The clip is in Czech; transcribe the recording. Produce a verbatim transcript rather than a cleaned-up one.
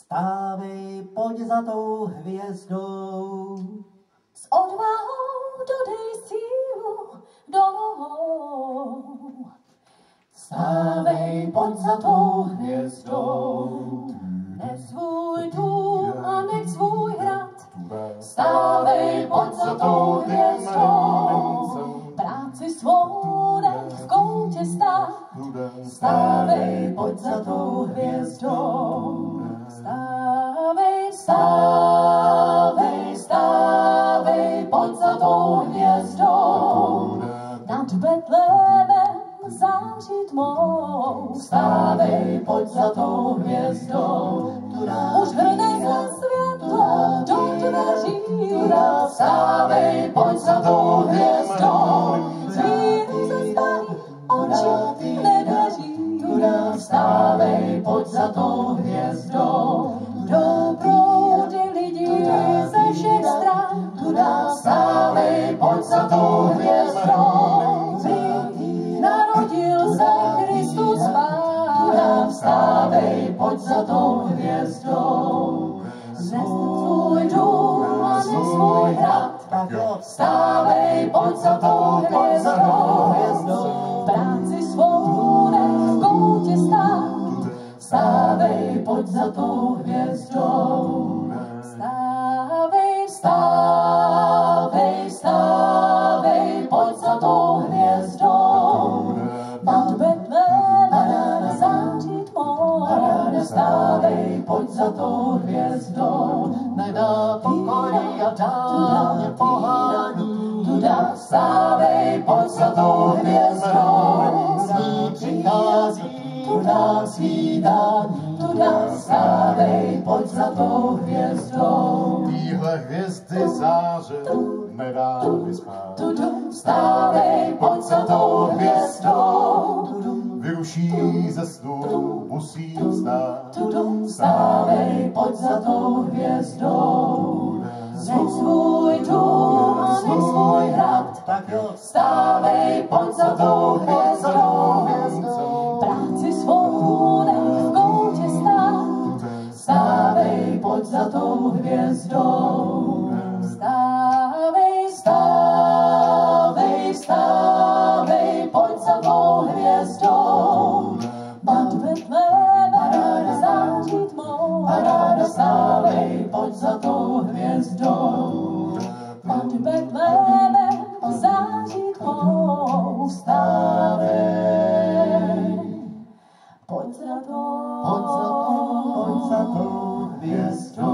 Stávej, pojď za tou hvězdou. S odvahou dodej sílu do nohou. Stávej, pojď za tou hvězdou. Nech svůj dům a nech svůj hrad. Stávej, pojď za tou hvězdou. Práci svou nech v koutě stát. Stávej, pojď za tou hvězdou. Stávej, Stávej, stávej, pojď za tou hvězdou. nad Betlémem září tmou. Stávej, pojď za tou hvězdou. Už hrne za světlo do dveří. Stávej, pojď za tou hvězdou. Zvíru zaspaný oči nedaří. Stávej, pojď za tou hvězdou. Do proudy lidí ze všech stran. Stávej, pojď za tou hvězdou. Narodil se Kristus Pán. Vstávej, pojď za tou hvězdou. Znes svůj dům a ne svůj hrad. Vstávej, pojď za tou hvězdou. Práci svou nech v koutě stát. Vstávej, pojď za tou hvězdou. Stávej, Vstávej, vstávej, pojď za tou hvězdou. nad Betlémem září tmou. Vstávej, pojď za tou hvězdou. Nedá pokoji a dál mě pohání. Vstávej, pojď za tou hvězdou. S ní přichází, tuda svítání. Vstávej, pojď za tou hvězdou. Týhle hvězdy záře nedá vyspát. Vstávej, pojď za tou hvězdou. Vyruší ze snu, musí vstát. Vstávej, pojď za tou hvězdou. Nech svůj dům a nech svůj hrad. Vstávej, pojď za tou hvězdou. Práci svou nech v koutě stát. Vstávej, pojď za tou hvězdou. Stávej, Vstávej, vstávej, pojď za tou hvězdou. nad Betlémem září tmou. Paráda, vstávej, pojď za tou hvězdou. Nad Betlémem září tmou. Vstávej, Pojď za to, pojď za tou, pojď za tou hvězdou.